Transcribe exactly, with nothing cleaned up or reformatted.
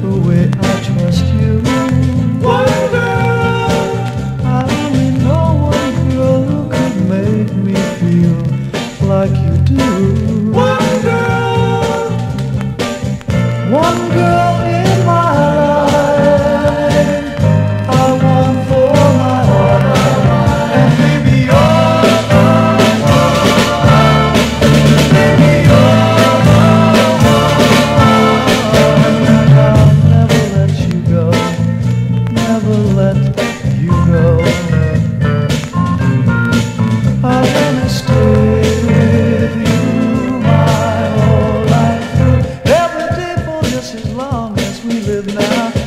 the way I trust you. One girl, I only know one girl who could make me feel like you do. One girl, one girl in my life, I want for my life, and baby you're the one, baby you're the one, and I'll never let you go, never let you go. I wanna stay with you my whole life through, every day for just as long as we live now.